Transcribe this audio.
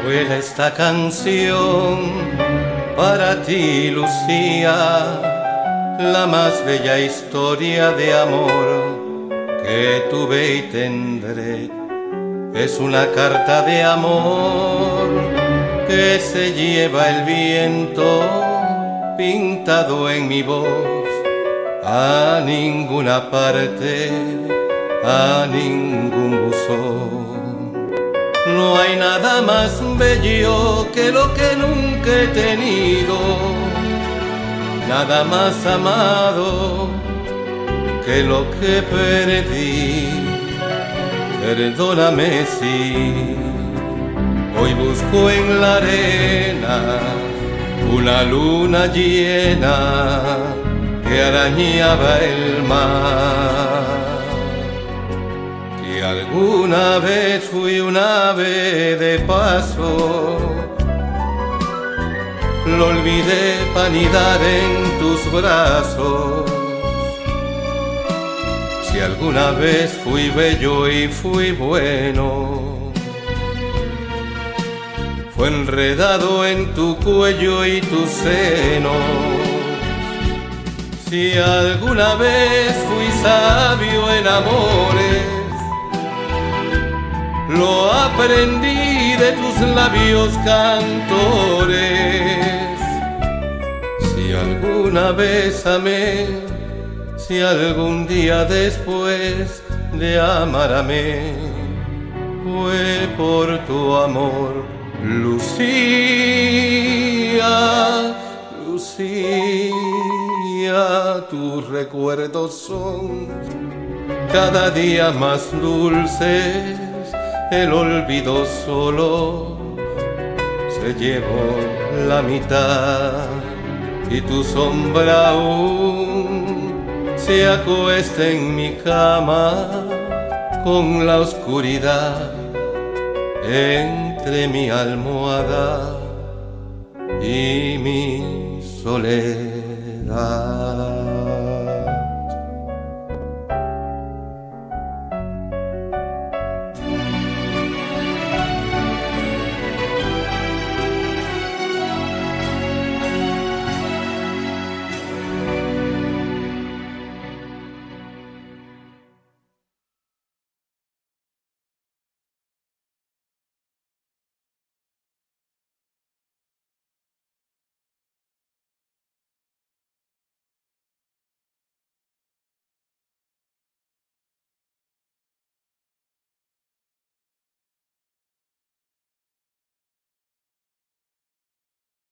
Vuela esta canción para ti, Lucía, la más bella historia de amor que tuve y tendré. Es una carta de amor que se lleva el viento pintado en mi voz. A ninguna parte, a ningún buzón. No hay nada más bello que lo que nunca he tenido, nada más amado que lo que perdí. Perdóname si hoy busco en la arena una luna llena que arañaba el mar. Que alguna vez fui un ave de paso, lo olvidé para anidar en tus brazos. Si alguna vez fui bello y fui bueno, fue enredado en tu cuello y tus senos. Si alguna vez fui sabio en amores, lo aprendí de tus labios cantores. Si alguna vez amé, si algún día después de amarme, fue por tu amor, Lucía, Lucía. Tus recuerdos son cada día más dulces, el olvido solo se llevó la mitad y tu sombra aún se acuesta en mi cama con la oscuridad entre mi almohada y mi soledad.